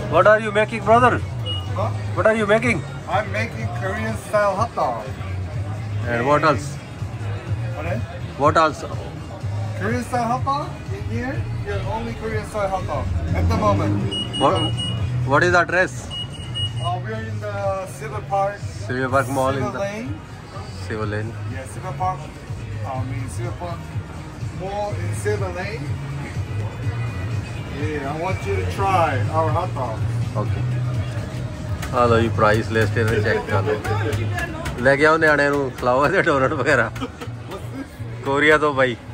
What are you making, brother? Huh? What are you making? I'm making Korean style hot dog. And what else? What else? Korean style hot dog? In here, you're only Korean style hot dog at the moment. What is the address? We're in the Silver Park. Silver Park Mall Silver in the Lane. Silver Lane. Yeah, Silver Park. Silver Park Mall in Silver Lane. Yeah, I want you to try our hot dog. Okay. Hello जी price list इन्हें check कर लो। ले गया नियाने खिलाओ donut वगैरह Korea तो भाई